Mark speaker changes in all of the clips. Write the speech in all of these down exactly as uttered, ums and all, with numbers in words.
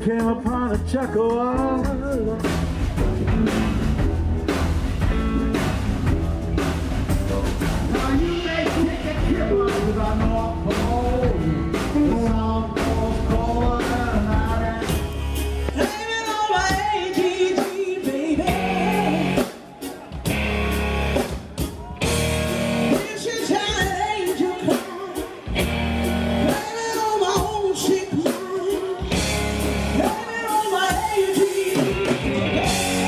Speaker 1: came upon a chuckle.
Speaker 2: Now you may take a kibble, cause I know I'm cold. The sound goes cold and out.
Speaker 3: Blaming on my A T G, baby. This is how an angel cries. Blaming on my own sick mind. Blaming on my A T G, baby.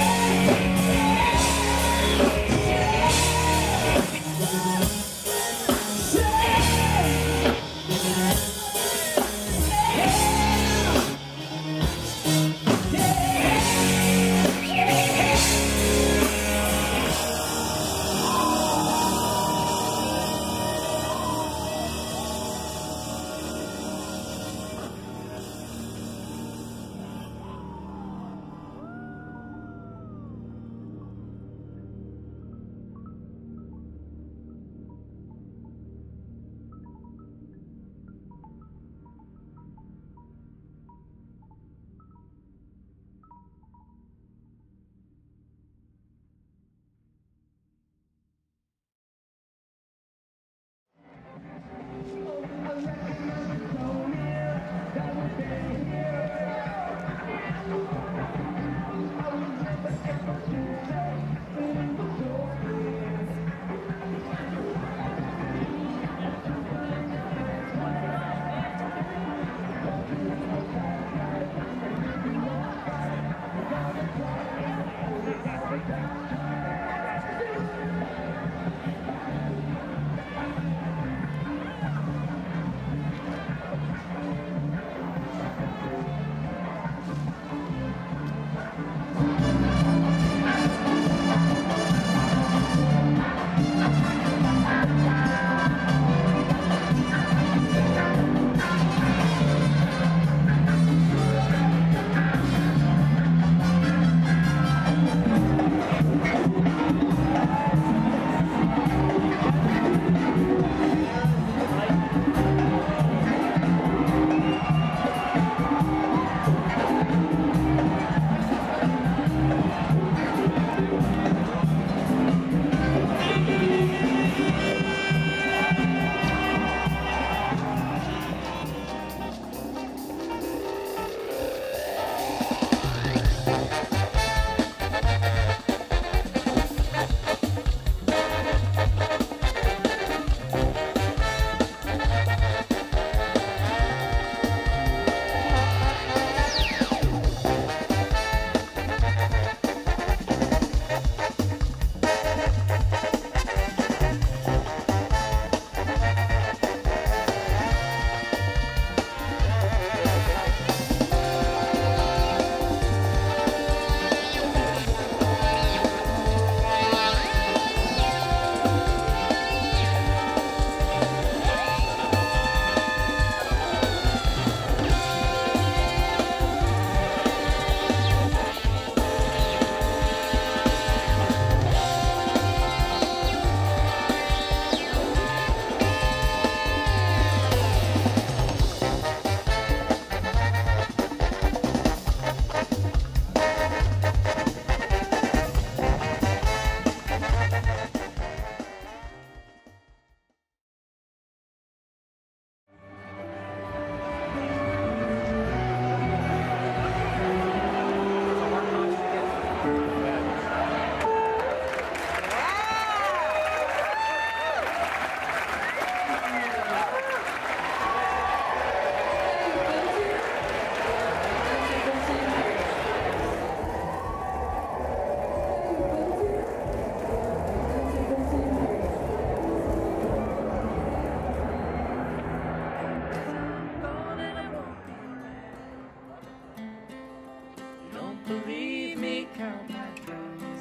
Speaker 4: Believe me, count my tracks.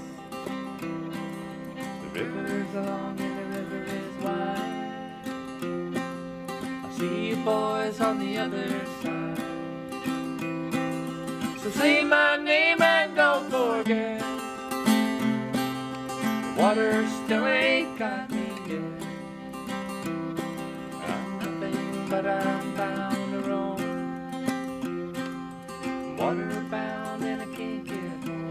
Speaker 4: The river is long and the river is wide. I see you boys on the other side. So say my name and don't forget. The water still ain't got me yet. I'm nothing but I'm bound to roam. water bound and I can't get home.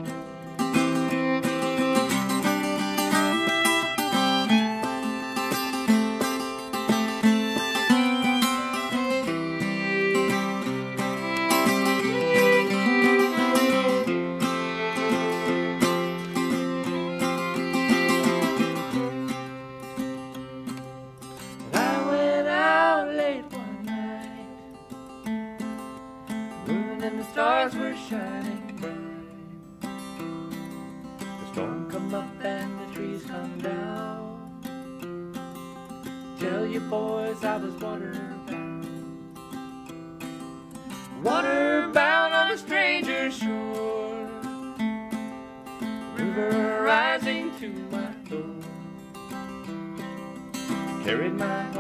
Speaker 4: And the stars were shining bright. The storm come up and the trees come down. Tell you boys I was water bound. Water bound on a stranger's shore. River rising to my door. Carried my